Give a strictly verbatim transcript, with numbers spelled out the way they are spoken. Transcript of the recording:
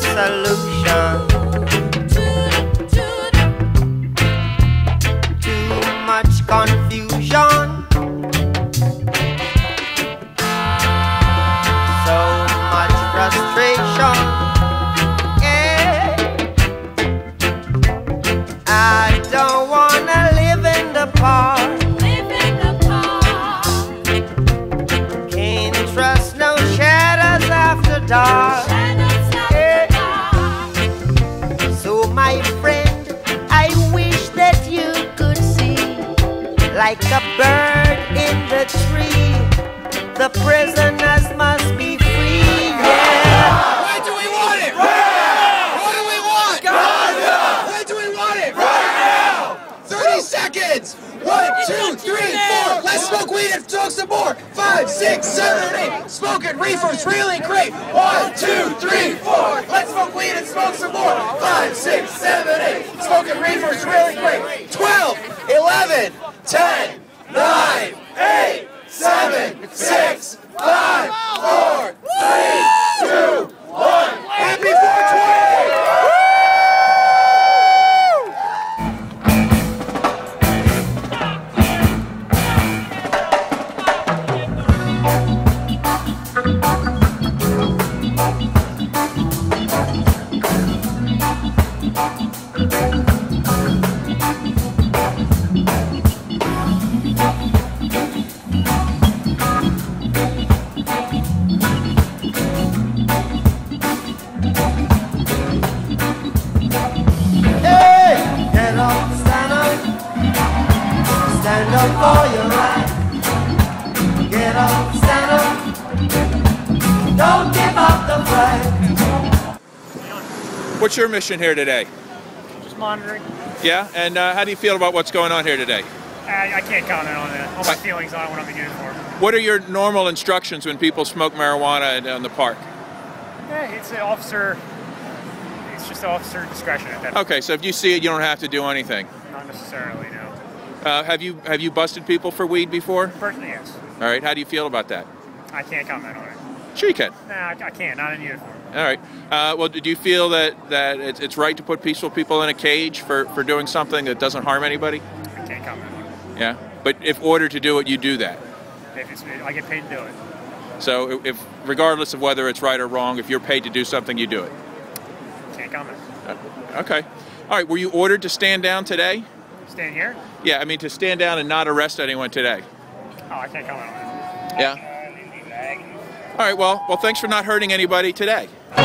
solution. Too much confusion. So much frustration. Yeah. I don't wanna live in the park. Live in the park. Can't trust no shadows after dark. Shadows after dark. So my friend, I wish that you could see, like a bird in the tree, the prisoners must be free. Yeah. When do we want it? Right now! What do we want? Gaza! When do we want it? Right now! thirty seconds! One, two, three, four. Let's smoke weed and smoke some more. Five, six, seven, eight. Smoking reefer's really great. One, two, three, four. Let's smoke weed and smoke some more. Five, six, seven, eight. Smoking reefer's really great. Twelve, eleven, ten, nine, eight, seven, six, five, four, three, two, one. Happy four twenty! Stand up for your right. Get up, stand up. Don't give up the fight. What's your mission here today? Just monitoring. Yeah, and uh, how do you feel about what's going on here today? I, I can't comment on that. All my feelings on it, what I'm in for. What are your normal instructions when people smoke marijuana in, in the park? Yeah, it's an officer. It's just officer discretion at that. Okay, so if you see it, you don't have to do anything. Not necessarily, no. Uh, have you have you busted people for weed before? Personally, yes. All right. How do you feel about that? I can't comment on it. Sure you can. Nah, I, I can't. Not in uniform. All right. Uh, well, do you feel that that it's, it's right to put peaceful people in a cage for, for doing something that doesn't harm anybody? I can't comment on it. Yeah. But if ordered to do it, you do that. If it's, I get paid to do it. So if, regardless of whether it's right or wrong, if you're paid to do something, you do it. Can't comment. Uh, okay. All right. Were you ordered to stand down today? Stand here? Yeah, I mean to stand down and not arrest anyone today. Oh, I can't comment on it. Yeah. All right. Well, well, thanks for not hurting anybody today.